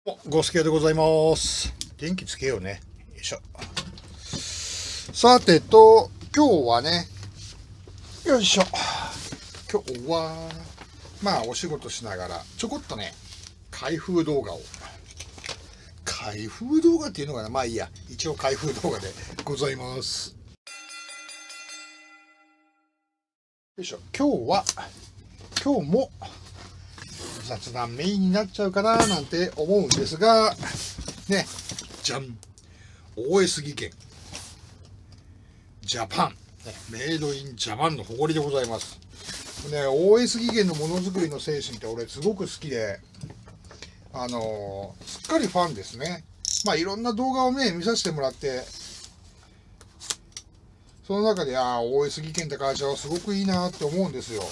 ゴスケでございます。電気つけようね。よいしょ。さてと、今日はね、よいしょ。今日は、まあお仕事しながら、ちょこっとね、開封動画を。開封動画っていうのかな、まあいいや。一応開封動画でございます。よいしょ。今日も、雑談メインになっちゃうかななんて思うんですが、ね、じゃん。OS 技研。ジャパン。メイドインジャパンの誇りでございます。ね、OS 技研のものづくりの精神って俺すごく好きで、すっかりファンですね。まあいろんな動画をね、見させてもらって、その中で、OS 技研って会社はすごくいいなって思うんですよ。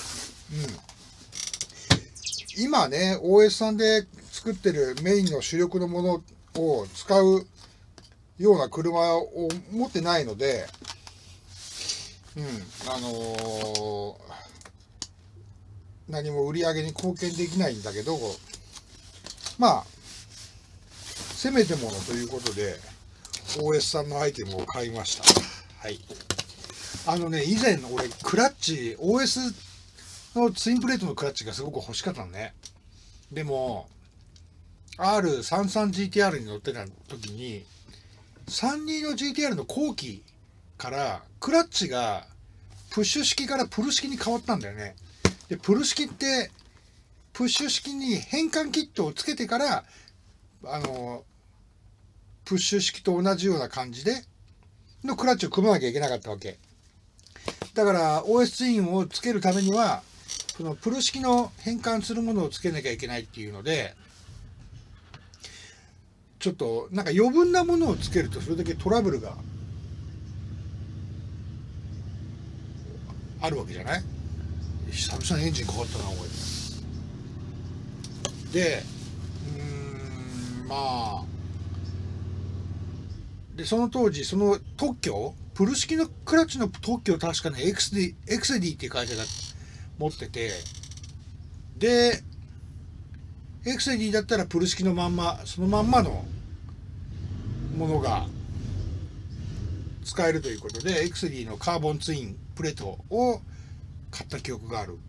今ね、OS さんで作ってるメインの主力のものを使うような車を持ってないので、何も売り上げに貢献できないんだけど、まあ、せめてものということで、OS さんのアイテムを買いました。はい。以前俺、クラッチ、OS のツインプレートのクラッチがすごく欲しかったのね。でも、R33GTR に乗ってた時に、32の GTR の後期からクラッチがプッシュ式からプル式に変わったんだよね。で、プル式ってプッシュ式に変換キットをつけてから、プッシュ式と同じような感じでのクラッチを組まなきゃいけなかったわけ。だから OS ツインをつけるためには、そのプル式の変換するものをつけなきゃいけないっていうので、ちょっとなんか余分なものをつけるとそれだけトラブルがあるわけじゃない？久々にエンジンかかったな、これ。で、まあ、で、その当時、その特許、プル式のクラッチの特許を確かね、エクセディっていう会社が持ってて、で、エクセディだったらプル式のまんま、そのまんまのものが使えるということで、エクセディのカーボンツインプレートを買った記憶がある。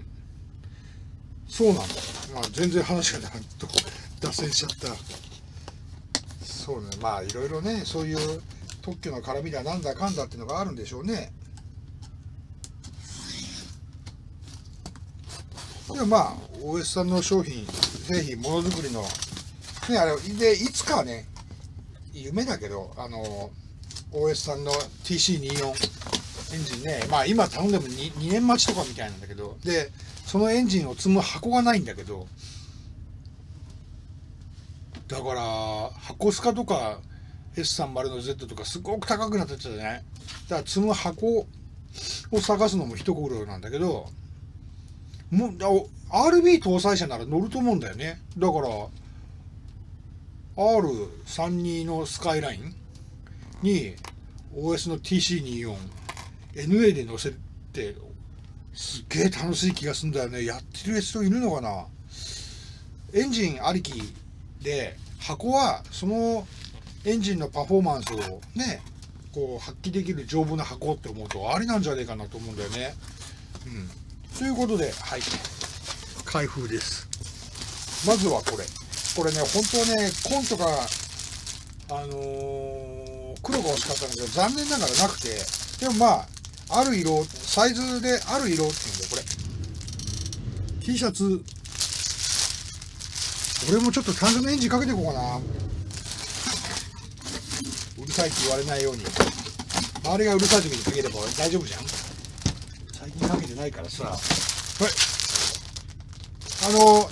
そうなんだ。まあ全然話が脱線しちゃった。そうね、まあいろいろね、そういう特許の絡みだなんだかんだっていうのがあるんでしょうね。でもまあ OS さんの商品、製品、ものづくりのね、あれでいつかはね、夢だけど、OS さんの TC24 エンジンね、まあ今頼んでも 2年待ちとかみたいなんだけど、でそのエンジンを積む箱がないんだけど、だから箱スカとか S30 の Z とかすごく高くなってたじゃない。だから積む箱を探すのも一苦労なんだけど、もうRB 搭載車なら乗ると思うんだよね。だから R32 のスカイラインに OS の TC24 NA で乗せてすっげえ楽しい気がするんだよね。やってる人いるのかな。エンジンありきで、箱はそのエンジンのパフォーマンスをね、こう発揮できる丈夫な箱って思うとありなんじゃねえかなと思うんだよね。ということで、はい、開封です。まずはこれね、本当はね、紺とか黒が欲しかったんだけど残念ながらなくて、でもまあある色、サイズである色っていうんだよ、これ T シャツ。俺もちょっと単純なエンジンかけていこうかな。うるさいって言われないように、周りがうるさい時にかければ大丈夫じゃん。最近かけてないからさ。はい、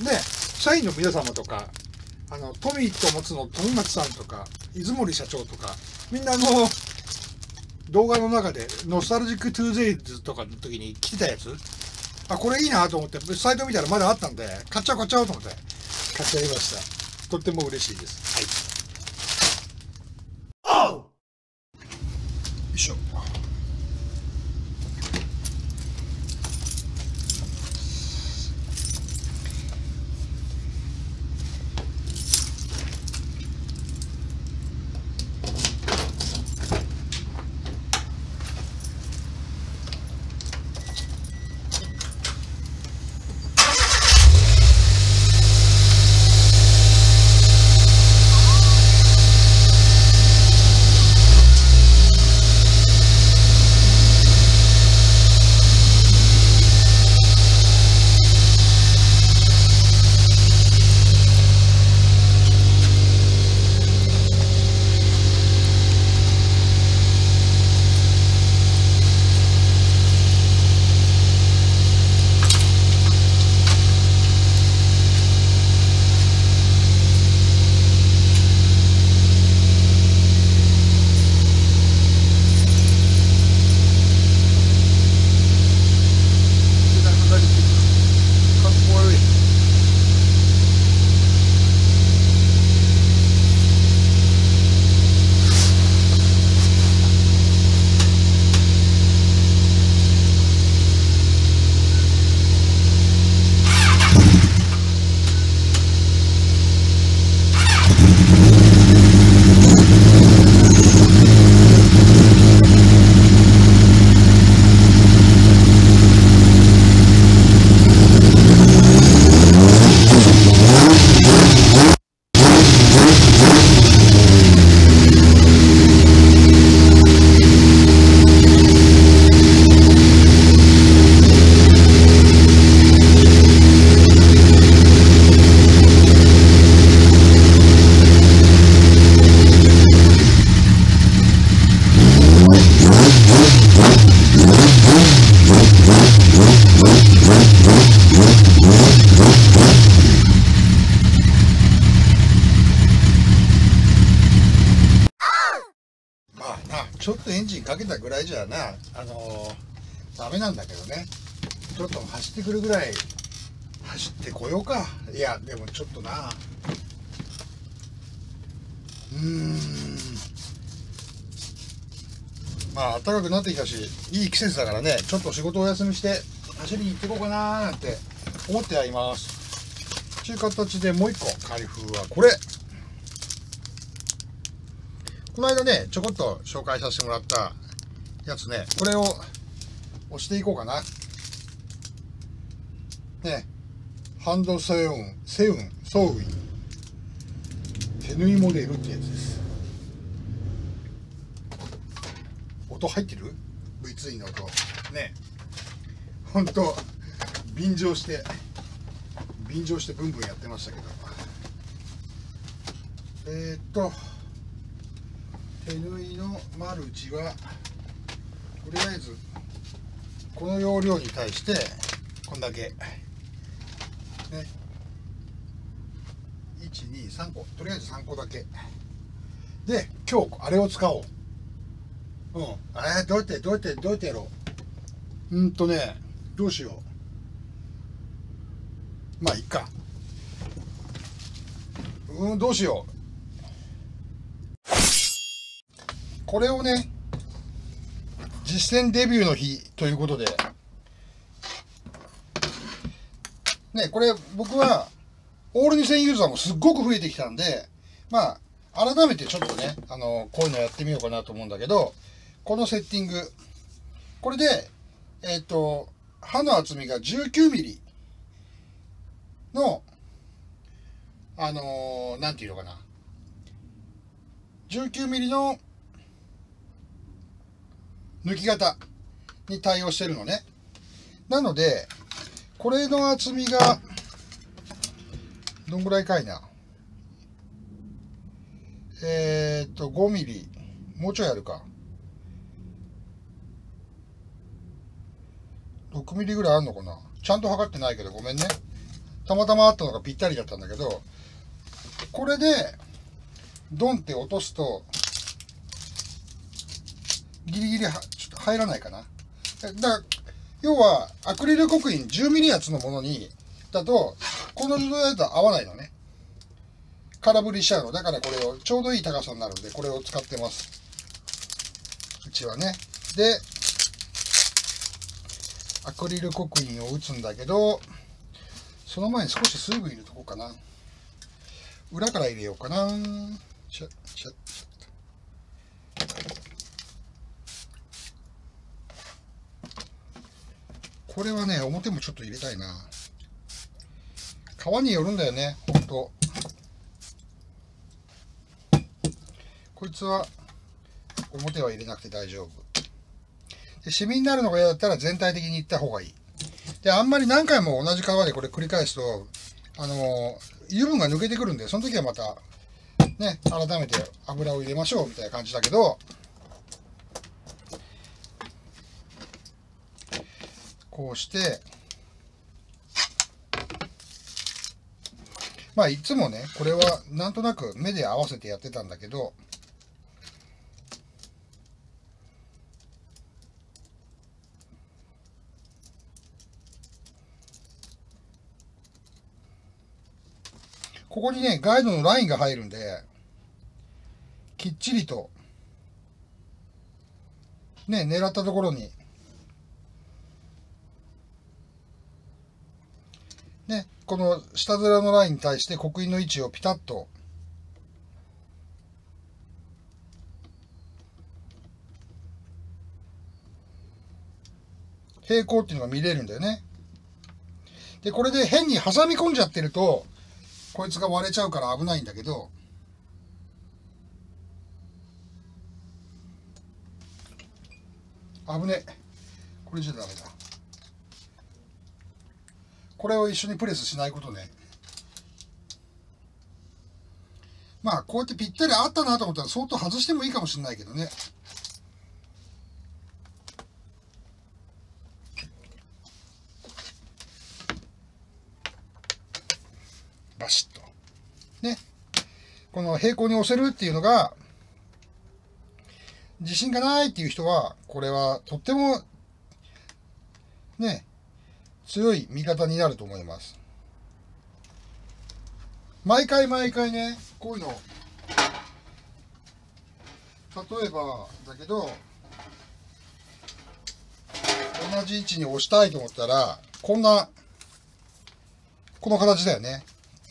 社員の皆様とか、トミーと持つの富松さんとか出森社長とか、みんな動画の中でノスタルジックトゥーゼイズとかの時に着てたやつ、これいいなと思ってサイト見たらまだあったんで買っちゃおうと思って買っちゃいました。とっても嬉しいです。はい。よいしょ。 かけたぐらいじゃな、ダメなんだけどね。ちょっと走ってくるぐらい走ってこようか。いやでもちょっとな、まあ暖かくなってきたし、いい季節だからね、ちょっと仕事お休みして走りに行ってこうかなーなんて思ってはいます。という形でもう一個開封はこれ。この間ねちょこっと紹介させてもらったやつね、これを押していこうかなね。ハンドソウン手縫いモデルってやつです。音入ってる？ V2 の音ね。ほんと便乗してブンブンやってましたけど、手縫いのマルチはとりあえずこの容量に対してこんだけね、123個、とりあえず3個だけで、今日あれを使おう。どうやってやろう。どうしよう。まあいっか。どうしよう。これをね、実践デビューの日ということでね、これ僕はオール2000ユーザーもすっごく増えてきたんで、まあ改めてちょっとね、こういうのやってみようかなと思うんだけど、このセッティング、これで刃の厚みが19ミリのなんていうのかな、19ミリの抜き型に対応してるのね。なのでこれの厚みがどんぐらいかいな、5ミリ、もうちょいあるか、6ミリぐらいあるのかな。ちゃんと測ってないけどごめんね。たまたまあったのがぴったりだったんだけど、これでドンって落とすとギリギリちょっと入らないかな。だから要はアクリル刻印10ミリ厚のものにだとこの状態だと合わないのね。空振りしちゃうの。だからこれをちょうどいい高さになるんでこれを使ってます、うちはね。でアクリル刻印を打つんだけど、その前に少し水分入れとこうかな。裏から入れようかな。これはね、表もちょっと入れたいな。皮によるんだよね、ほんと。こいつは表は入れなくて大丈夫。で、シミになるのが嫌だったら全体的にいった方がいい。で、あんまり何回も同じ皮でこれ繰り返すと、油分が抜けてくるんで、その時はまた、ね、改めて油を入れましょうみたいな感じだけど、こうして、まあいつもね、これはなんとなく目で合わせてやってたんだけど、ここにね、ガイドのラインが入るんで、きっちりと、ね、狙ったところに、ね、この下面のラインに対して刻印の位置をピタッと平行っていうのが見れるんだよね。で、これで変に挟み込んじゃってると、こいつが割れちゃうから危ないんだけど、危ね。これじゃダメだ。これを一緒にプレスしないことね。まあこうやってぴったりあったなと思ったら相当外してもいいかもしれないけどね。バシッとね、この平行に押せるっていうのが自信がないっていう人は、これはとってもね、強い味方になると思います。毎回毎回ね、こういうの、例えばだけど、同じ位置に押したいと思ったら、この形だよね。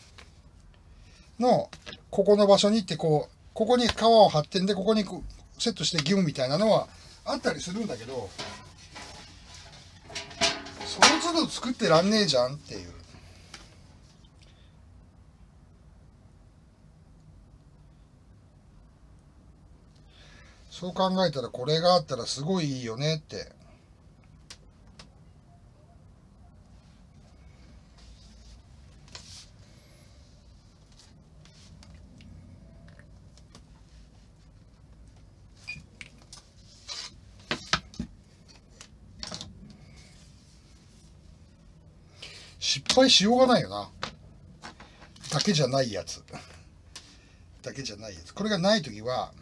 ここの場所に行って、ここに皮を張ってんで、ここにセットしてギュンみたいなのはあったりするんだけど、その都度作ってらんねえじゃんっていう。そう考えたらこれがあったらすごいいいよねって。失敗しようがないよな。だけじゃないやつ。だけじゃないやつ。これがないときは、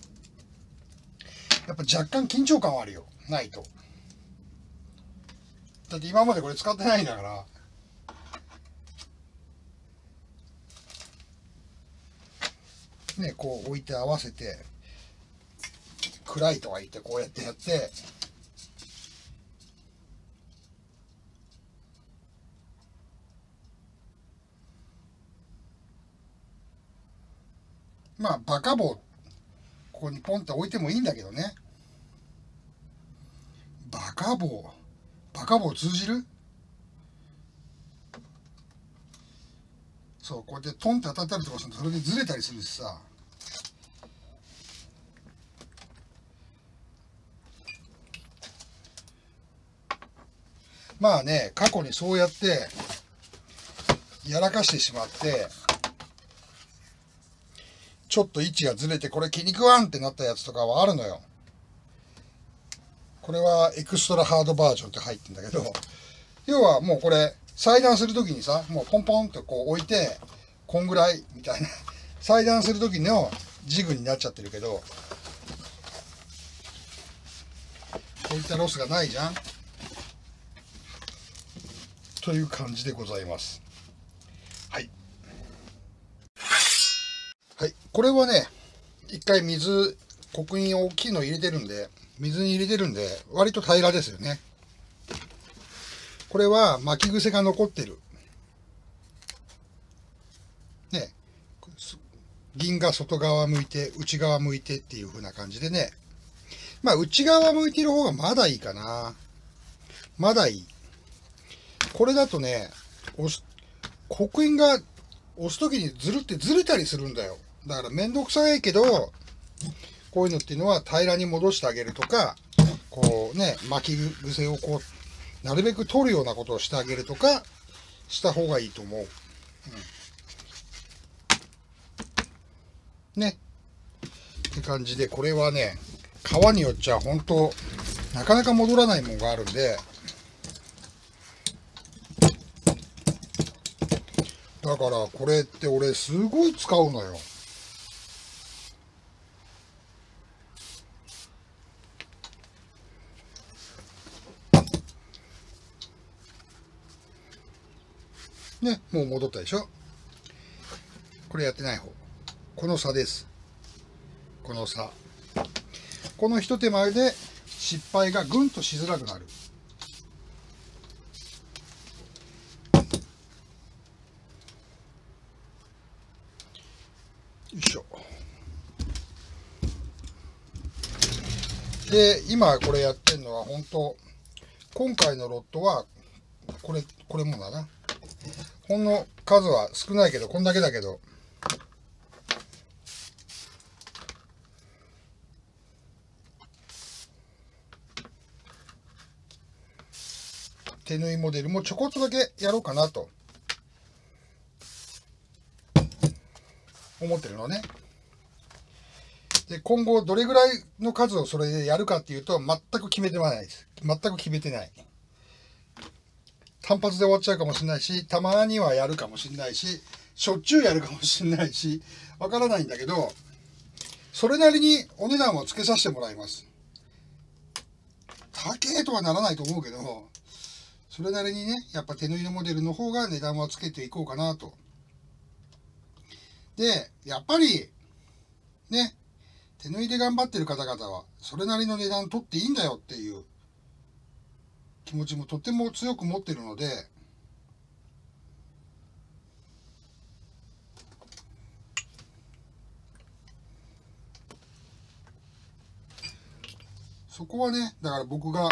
やっぱ若干緊張感はあるよ。ないと。だって今までこれ使ってないんだから。ね、こう置いて合わせて、暗いとは言ってこうやってやって、まあバカ棒ここにポンって置いてもいいんだけどね。バカ棒通じる？そう、こうやってトンって当たったりとかするとそれでずれたりするしさ。まあね、過去にそうやってやらかしてしまってちょっと位置がずれてこれ気に食わんってなったやつとかはあるのよ。これはエクストラハードバージョンって入ってんだけど、要はもうこれ裁断するときにさ、もうポンポンとこう置いてこんぐらいみたいな裁断するときのジグになっちゃってるけど、こういったロスがないじゃんという感じでございます。はい。はい。これはね、一回刻印大きいの入れてるんで、水に入れてるんで、割と平らですよね。これは巻き癖が残ってる。ね。銀が外側向いて、内側向いてっていう風な感じでね。まあ、内側向いてる方がまだいいかな。まだいい。これだとね、刻印が押すときにずれたりするんだよ。だからめんどくさいけど、こういうのっていうのは平らに戻してあげるとか、こうね、巻き癖をこう、なるべく取るようなことをしてあげるとか、した方がいいと思う。ね。って感じで、これはね、皮によっちゃ本当なかなか戻らないものがあるんで、だからこれって俺すごい使うのよ。ね、もう戻ったでしょ。これやってない方。この差です。この差。この一手間で失敗がぐんとしづらくなる。よいしょ。で、今これやってるのは本当、今回のロットはこれもだな。ほんの数は少ないけど、こんだけだけど、手縫いモデルもちょこっとだけやろうかなと思ってるのね。で、今後どれぐらいの数をそれでやるかっていうと、全く決めてないです。全く決めてない。単発で終わっちゃうかもしれないし、たまにはやるかもしれないし、しょっちゅうやるかもしれないし、わからないんだけど、 それなりにお値段をつけさせてもらいます。高えとはならないと思うけど、それなりにね、やっぱ手縫いのモデルの方が値段はつけていこうかなと。で、やっぱり、ね、手縫いで頑張ってる方々は、それなりの値段取っていいんだよっていう気持ちもとっても強く持ってるので、そこはね、だから僕が、も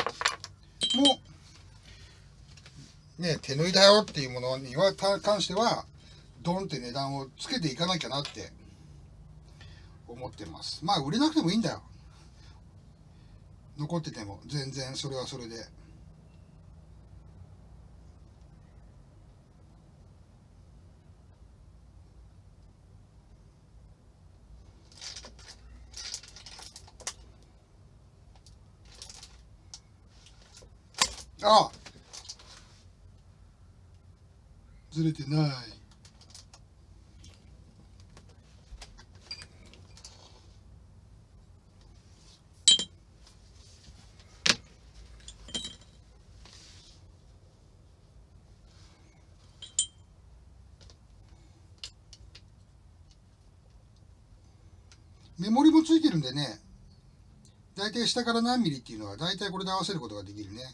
う、ね、手縫いだよっていうものには関しては、ドンって値段をつけていかなきゃなって思ってます。まあ、売れなくてもいいんだよ。残ってても、全然それはそれで。ああ、ずれてない。メモリもついてるんでね、だいたい下から何ミリっていうのはだいたいこれで合わせることができるね。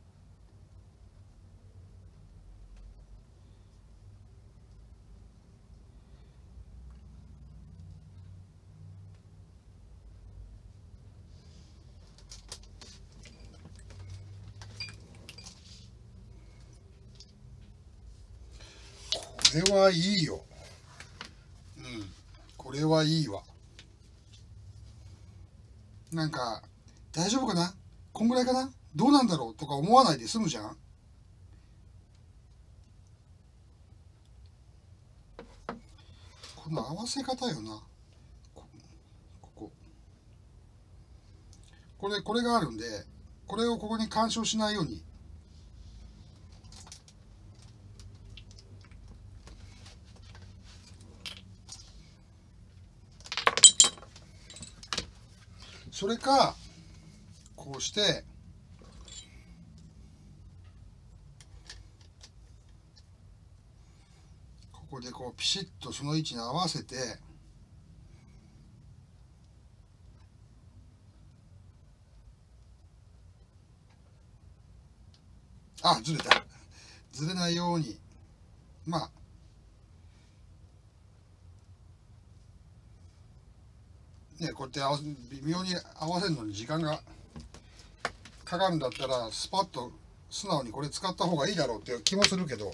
これはいいよ。うん、これはいいわ。なんか、大丈夫かな、こんぐらいかな、どうなんだろうとか思わないで済むじゃん。この合わせ方よな。これがあるんで、これをここに干渉しないように。それか、こうして、ここでこうピシッとその位置に合わせて、あ、ずれた。ずれないように。まあ、ね、こうやって微妙に合わせるのに時間がかかるんだったら、スパッと素直にこれ使った方がいいだろうっていう気もするけど、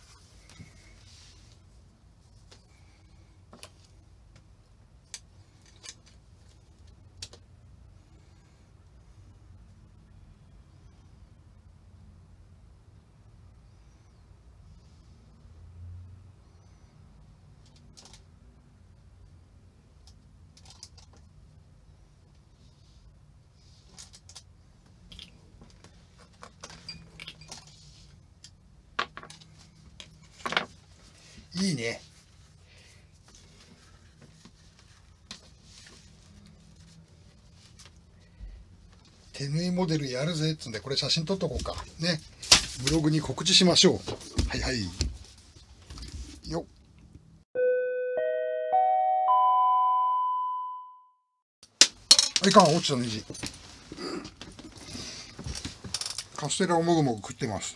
いいね。手縫いモデルやるぜっつうんで、これ写真撮っとこうか。ね。ブログに告知しましょう。はいはい。よっ。いかん、落ちたネジ。カステラをもぐもぐ食ってます。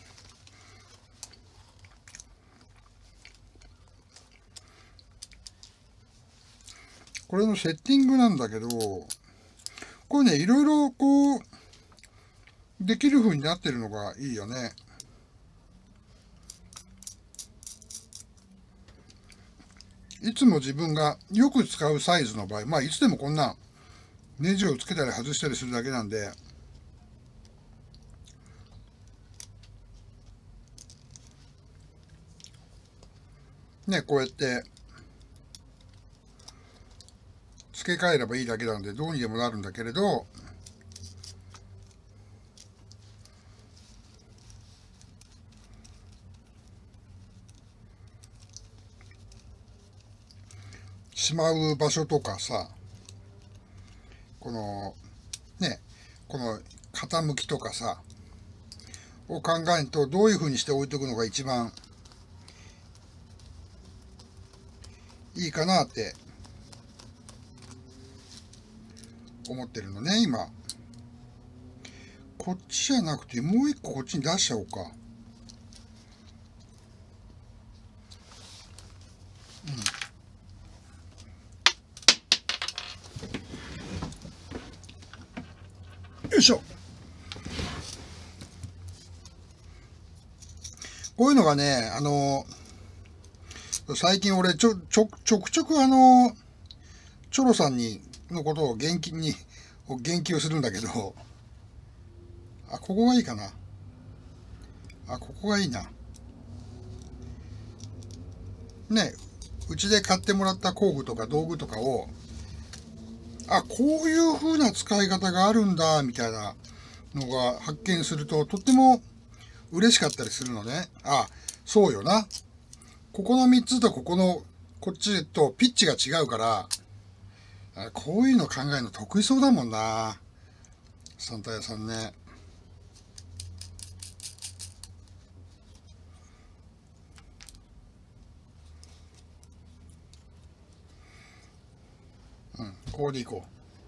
これのセッティングなんだけど、これね、いろいろこう、できる風になってるのがいいよね。いつも自分がよく使うサイズの場合、まあいつでもこんなネジをつけたり外したりするだけなんで、ね、こうやって付け替えればいいだけなんでどうにでもなるんだけれど、しまう場所とかさ、 このね、この傾きとかさを考えると、どういうふうにして置いとくのが一番いいかなって思ってるのね、今。こっちじゃなくて、もう一個こっちに出しちゃおうか。よいしょ。こういうのがね、最近俺ちょくちょくチョロさんのことを言及するんだけど、あ、ここがいいかな。あ、ここがいいな。ね、うちで買ってもらった工具とか道具とかを、あ、こういう風な使い方があるんだ、みたいなのが発見すると、とっても嬉しかったりするのね。あ、そうよな。ここの3つとこっちとピッチが違うから、こういうの考えるの得意そうだもんな。サンタ屋さんね。うん、これでいこ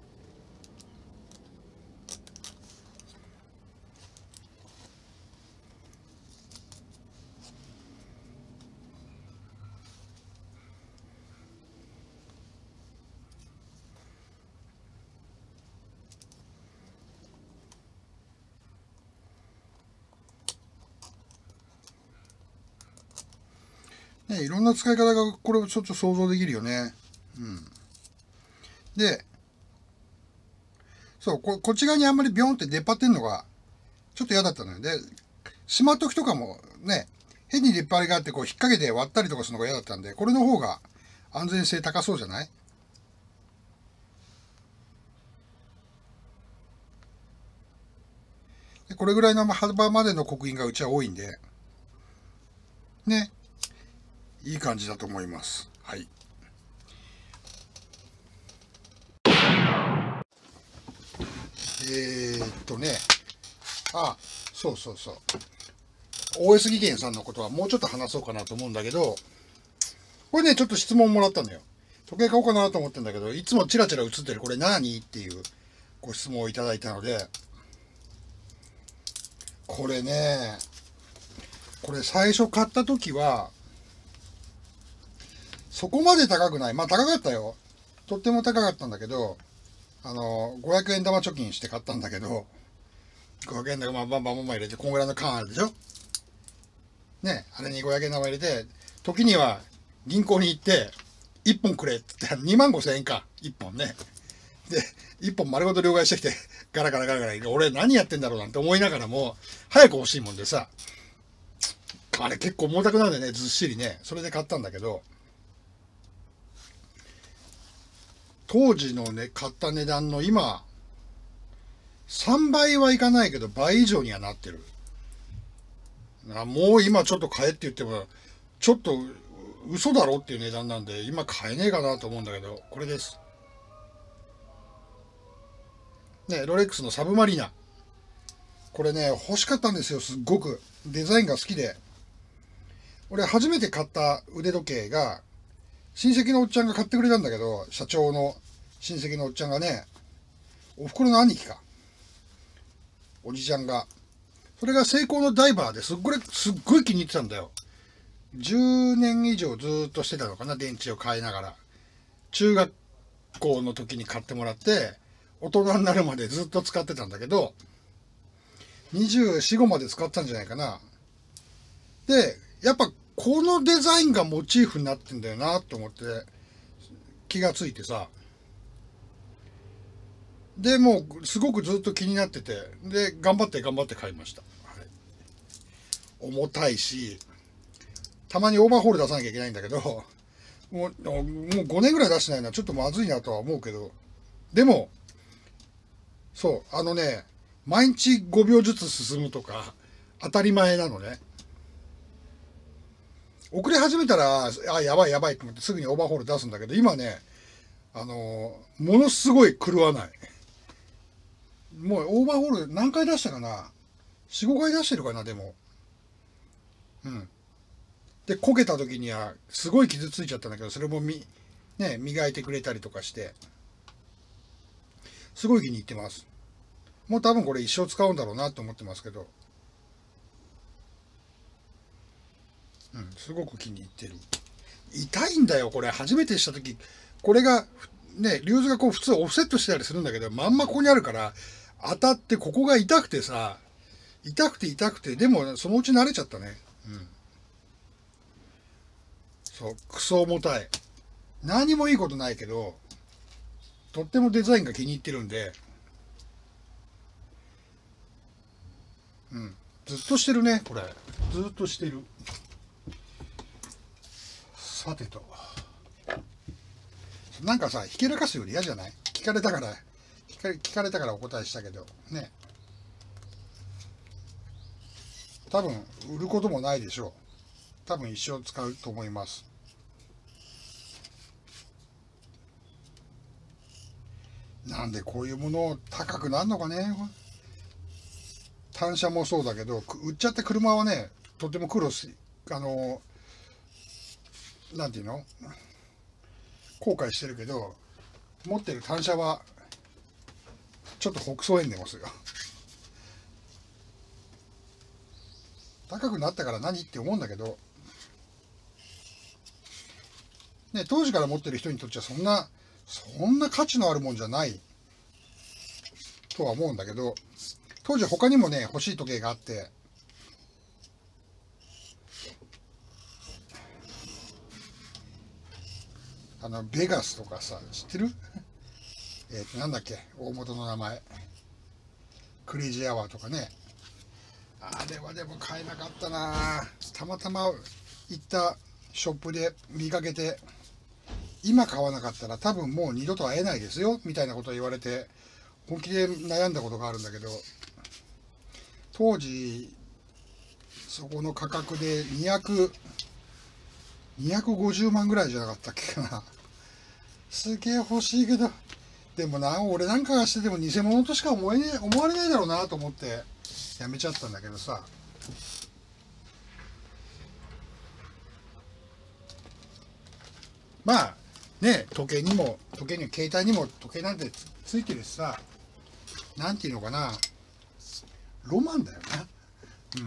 う。ね、いろんな使い方がこれをちょっと想像できるよね。うん。で、そう、こっち側にあんまりビョンって出っ張ってんのがちょっと嫌だったのよ。で、しまっときとかもね、変に出っ張りがあってこう引っ掛けて割ったりとかするのが嫌だったんで、これの方が安全性高そうじゃない？でこれぐらいの幅までの刻印がうちは多いんで、ね、いい感じだと思います。はい。ね、あ、そうそうそう。OS 技研さんのことはもうちょっと話そうかなと思うんだけど、これね、ちょっと質問もらったのよ。時計買おうかなと思ってんだけど、いつもチラチラ映ってるこれ何っていうご質問をいただいたので、これね、これ最初買った時は、そこまで高くない。まあ高かったよ。とっても高かったんだけど、500円玉貯金して買ったんだけど、500円玉バンバンバン入れて、こんぐらいの缶あるでしょ？ね、あれに500円玉入れて、時には銀行に行って、1本くれって言って、25,000円か、1本ね。で、1本丸ごと両替してきて、ガラガラガラガラ、俺何やってんだろうなんて思いながらも、早く欲しいもんでさ、あれ結構重たくなるんでね、ずっしりね、それで買ったんだけど、当時のね、買った値段の今、3倍はいかないけど、倍以上にはなってる。もう今ちょっと買えって言っても、ちょっと嘘だろっていう値段なんで、今買えねえかなと思うんだけど、これです。ね、ロレックスのサブマリーナ。これね、欲しかったんですよ、すっごく。デザインが好きで。俺初めて買った腕時計が、親戚のおっちゃんが買ってくれたんだけど、社長の親戚のおっちゃんがね、お袋の兄貴か。おじちゃんが。それがセイコーのダイバーですっごい気に入ってたんだよ。10年以上ずっとしてたのかな、電池を変えながら。中学校の時に買ってもらって、大人になるまでずっと使ってたんだけど、24、5まで使ったんじゃないかな。で、やっぱこのデザインがモチーフになってんだよなと思って気がついてさ。で、もうすごくずっと気になってて、で、頑張って買いました。はい、重たいし、たまにオーバーホール出さなきゃいけないんだけど、もう5年ぐらい出してないのはちょっとまずいなとは思うけど、でも、そう、毎日5秒ずつ進むとか、当たり前なのね。遅れ始めたら、あ、やばいと思ってすぐにオーバーホール出すんだけど、今ね、ものすごい狂わない。 もうオーバーホール何回出したかな、4、5回出してるかな、でも。うん。で、こけた時にはすごい傷ついちゃったんだけど、それもね、磨いてくれたりとかして、すごい気に入ってます。もう多分これ一生使うんだろうなと思ってますけど、うん、すごく気に入ってる。痛いんだよ、これ。初めてした時、これが、ね、リューズがこう普通オフセットしてたりするんだけど、まんまここにあるから、当たってここが痛くてさ、痛くて、でもそのうち慣れちゃったね。うん。そう、クソ重たい。何もいいことないけど、とってもデザインが気に入ってるんで、うん。ずっとしてるね、これ。ずっとしてる。さてと。なんかさ、ひけらかすより嫌じゃない？聞かれたからお答えしたけど、ね。多分、売ることもないでしょう。多分一生使うと思います。なんでこういうもの高くなるのかね。単車もそうだけど、売っちゃった車はね、とても苦労し、なんていうの？後悔してるけど、持ってる単車は、ちょっと北総園でますよ。高くなったから何って思うんだけど、ね、当時から持ってる人にとってはそんな価値のあるもんじゃないとは思うんだけど、当時他にもね、欲しい時計があって、ベガスとかさ、知ってる？なんだっけ、大元の名前。クレイジーアワーとかね。あれはでも買えなかったな。たまたま行ったショップで見かけて、今買わなかったら多分もう二度と会えないですよ、みたいなことを言われて、本気で悩んだことがあるんだけど、当時、そこの価格で250万ぐらいじゃなかったっけかな。すげえ欲しいけど、でもな、俺なんかがしてても偽物としか思われないだろうなと思ってやめちゃったんだけどさ。まあね、時計に携帯にも時計なんてついてるしさ、なんていうのかな、ロマンだよな。うん。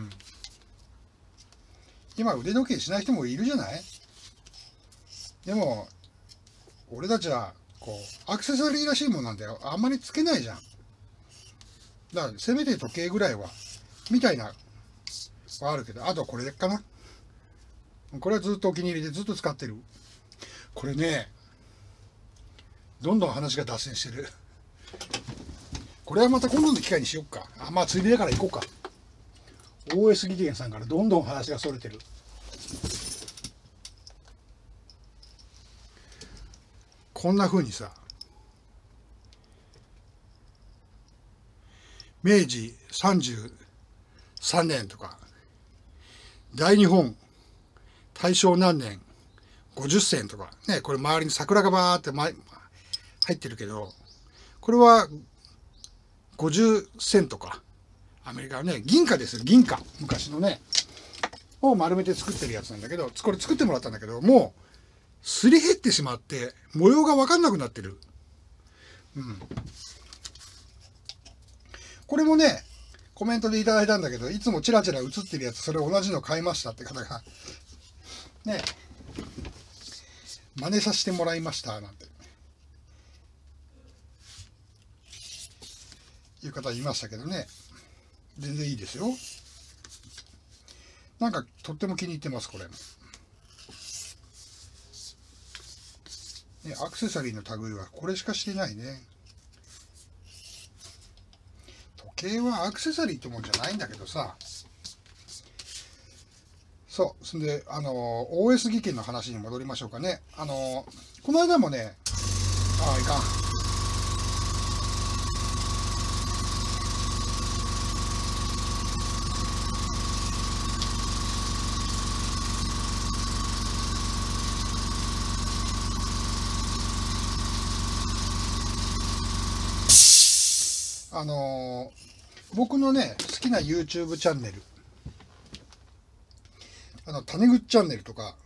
今腕時計しない人もいるじゃない？でも俺たちはこうアクセサリーらしいもんなんだよ。あんまりつけないじゃん。だからせめて時計ぐらいはみたいなはあるけど、あとはこれかな。これはずっとお気に入りでずっと使ってる。これね、どんどん話が脱線してる。これはまた今度の機会にしよっか。まあついでだから行こうか。OS 技研さんからどんどん話がそれてる。こんな風にさ、明治33年とか、大日本大正何年50銭とかね、これ周りに桜がバーって入ってるけど、これは50銭とか、アメリカはね、銀貨ですよ、銀貨。昔のね、を丸めて作ってるやつなんだけど、これ作ってもらったんだけど、もう、すり減ってしまって、模様がわかんなくなってる。うん。これもね、コメントでいただいたんだけど、いつもチラチラ映ってるやつ、それ同じの買いましたって方が、ね、真似させてもらいました、なんて。いう方いましたけどね。全然いいですよ。なんか、とっても気に入ってます、これ。ね、アクセサリーの類はこれしかしてないね。時計はアクセサリーってもんじゃないんだけどさ。そう。そんで、OS 技研の話に戻りましょうかね。この間もね、いかん。 僕のね好きな YouTube チャンネル、種口チャンネルとか、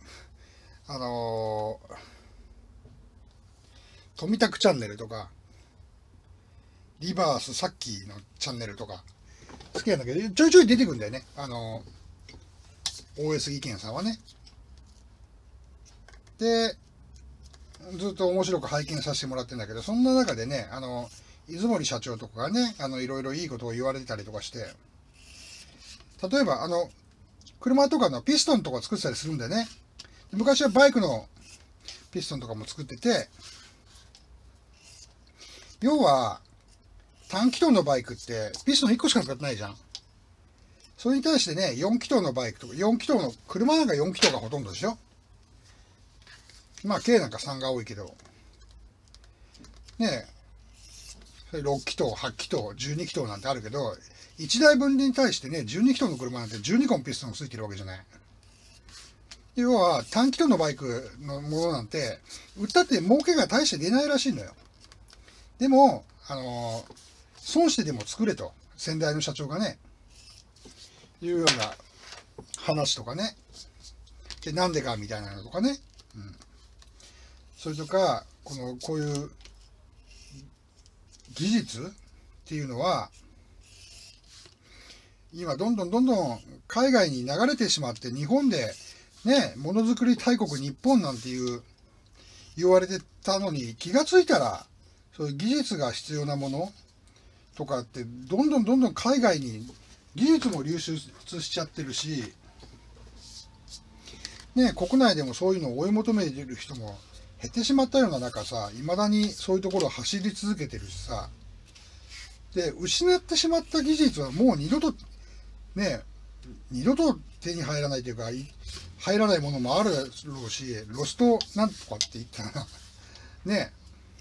富拓チャンネルとか、リバースさっきのチャンネルとか好きなんだけど、ちょいちょい出てくるんだよね、OS 技研さんはね。でずっと面白く拝見させてもらってるんだけど、そんな中でね、出森社長とかがね、いろいろいいことを言われてたりとかして、例えば車とかのピストンとか作ってたりするんだよね。昔はバイクのピストンとかも作ってて、要は単気筒のバイクってピストン1個しか使ってないじゃん。それに対してね、4気筒のバイクとか、4気筒の車なんか4気筒がほとんどでしょ。まあ K なんか3が多いけどねえ、6気筒、8気筒、12気筒なんてあるけど、1台分に対してね、12気筒の車なんて12個もピストンがついてるわけじゃない。要は単気筒のバイクのものなんて売ったって儲けが大して出ないらしいのよ。でも損してでも作れと先代の社長がねいうような話とかね。でなんでかみたいなのとかね、それとかこういう技術っていうのは今どんどん海外に流れてしまって、日本でねものづくり大国日本なんて言われてたのに、気がついたらそういう技術が必要なものとかってどんどん海外に技術も流出しちゃってるし、ね、国内でもそういうのを追い求めている人も減ってしまったような中さ、いまだにそういうところを走り続けてるしさ、で失ってしまった技術はもう二度と手に入らないというか、入らないものもあるだろうし、ロストなんとかって言ったらね、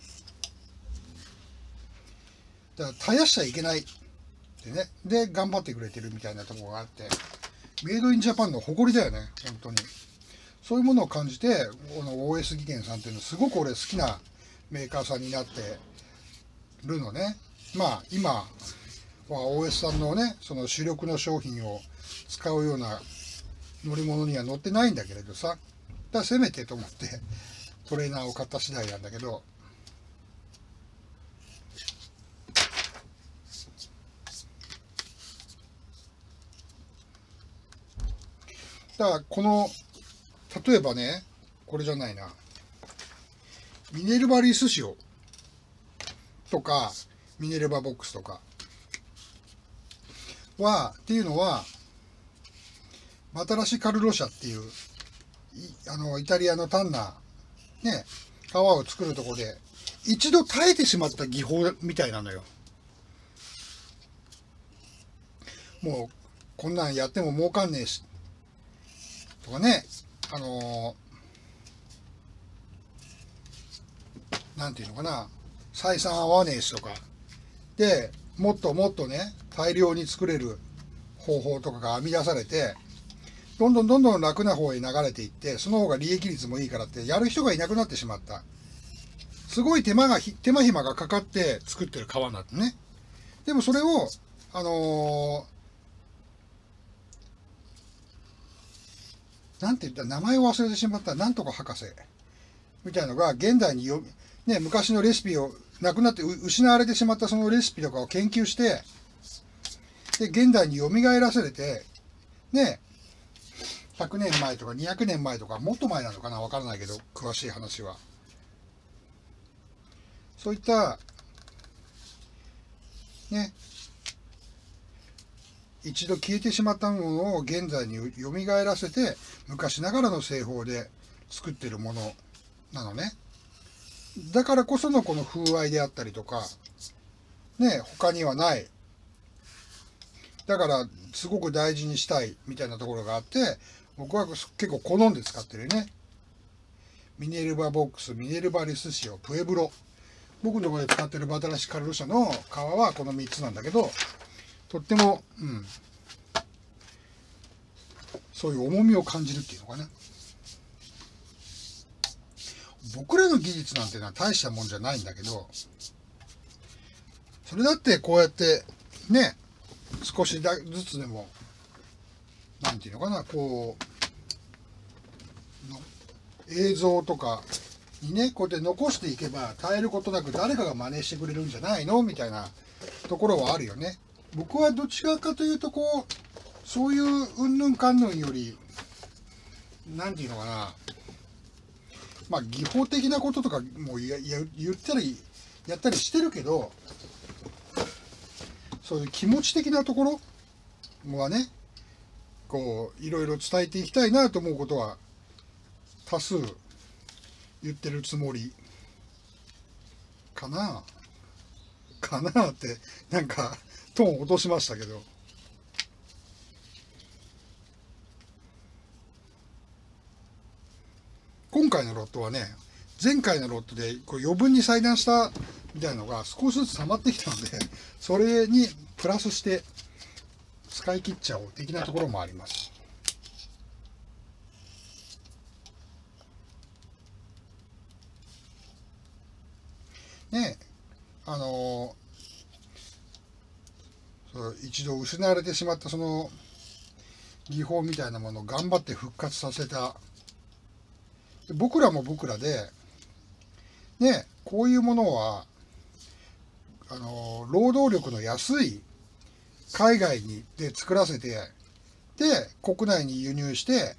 だから絶やしちゃいけないってね、で頑張ってくれてるみたいなところがあって、メイドインジャパンの誇りだよね、本当に。そういうものを感じて、この OS 技研さんっていうのはすごく俺好きなメーカーさんになってるのね。まあ今は OS さんのね、その主力の商品を使うような乗り物には乗ってないんだけれどさ、だからせめてと思ってトレーナーを買った次第なんだけど、だから例えばね、これじゃないな、ミネルヴァリスシオとかミネルヴァボックスとかっていうのは、マタラシカルロ社っていうイタリアの単なね革を作るところで一度耐えてしまった技法みたいなのよ。もうこんなんやっても儲かんねえしとかね、なんていうのかな、採算合わねえしとかで、もっとね大量に作れる方法とかが編み出されて、どんどん楽な方へ流れていって、その方が利益率もいいからってやる人がいなくなってしまった。すごい手間暇がかかって作ってる革なんてね。でもそれをなんて言ったら名前を忘れてしまった、なんとか博士みたいのが現代に昔のレシピをなくなって失われてしまったそのレシピとかを研究して、で現代に蘇らせれてね、100年前とか200年前とかもっと前なのかな、わからないけど詳しい話は、そういったね一度消えてしまったものを現在に蘇らせて、昔ながらの製法で作ってるものなのね。だからこそのこの風合いであったりとかね、他にはない、だからすごく大事にしたいみたいなところがあって、僕は結構好んで使ってるね。ミネルヴァボックス、ミネルヴァリスシオ、プエブロ、僕のところで使ってるバタラシカルロ社の革はこの3つなんだけど、とっても、そういう重みを感じるっていうのかな。僕らの技術なんてのは大したもんじゃないんだけど、 それだってこうやってね、少しずつでもなんていうのかな、こうの映像とかにね、こうやって残していけば絶えることなく誰かが真似してくれるんじゃないのみたいなところはあるよね。僕はどっちかというとこうそういううんぬんかんぬんよりなんていうのかな、まあ技法的なこととかも言ったりやったりしてるけど、そういう気持ち的なところはね、こういろいろ伝えていきたいなと思うことは多数言ってるつもりかなってなんかトーン落としましたけど、今回のロットはね、前回のロットでこう余分に裁断したみたいなのが少しずつ溜まってきたので、それにプラスして使い切っちゃおう的なところもあります。ねえ、一度失われてしまったその技法みたいなものを頑張って復活させた。僕らも僕らでね、こういうものは労働力の安い海外で作らせて、で国内に輸入して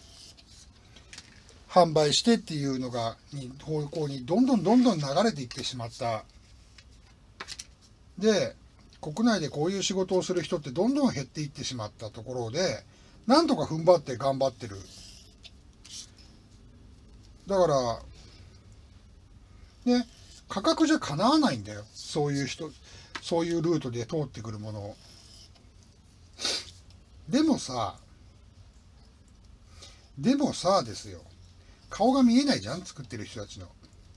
販売してっていうのが方向にどんどん流れていってしまった。で国内でこういう仕事をする人ってどんどん減っていってしまったところで、なんとか踏ん張って頑張ってる。だからね、価格じゃかなわないんだよ、そういう人、そういうルートで通ってくるもの。でもさですよ、顔が見えないじゃん、作ってる人たちの。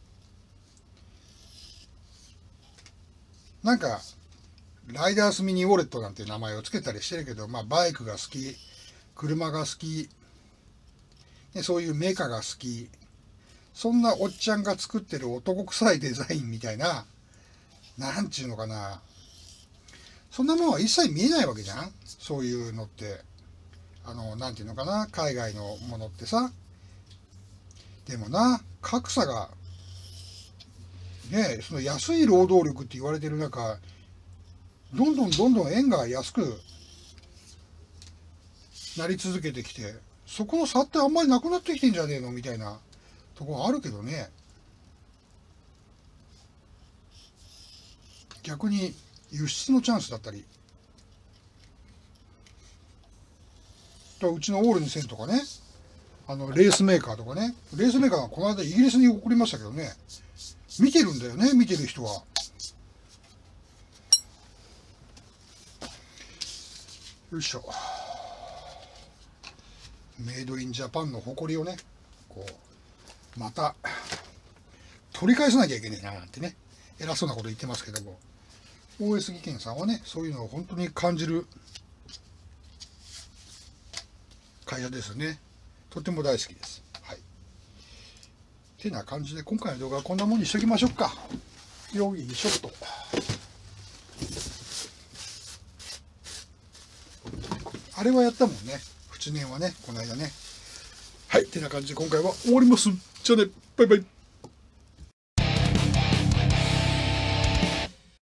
なんかライダースミニウォレットなんて名前をつけたりしてるけど、まあバイクが好き、車が好き、そういうメカが好き、そんなおっちゃんが作ってる男臭いデザインみたいな、なんちゅうのかな、そんなものは一切見えないわけじゃん、そういうのって。なんていうのかな、海外のものってさ。でもな、格差がね、その安い労働力って言われてる中、どんどん円が安くなり続けてきて、そこの差ってあんまりなくなってきてんじゃねえのみたいなところあるけどね。逆に輸出のチャンスだったり、うちのオール2000とかね、レースメーカーとかね、レースメーカーがこの間イギリスに送りましたけどね、見てるんだよね、見てる人は。よいしょ。メイドインジャパンの誇りをね、こうまた取り返さなきゃいけないななんてね、偉そうなこと言ってますけども、 OS 技研さんはね、そういうのを本当に感じる会社ですね。とても大好きです。はい。てな感じで今回の動画はこんなもんにしときましょうか。よいしょっと。あれはやったもんね。縁年はね、この間ね。はい。てな感じで今回は終わります。じゃあね、バイバイ。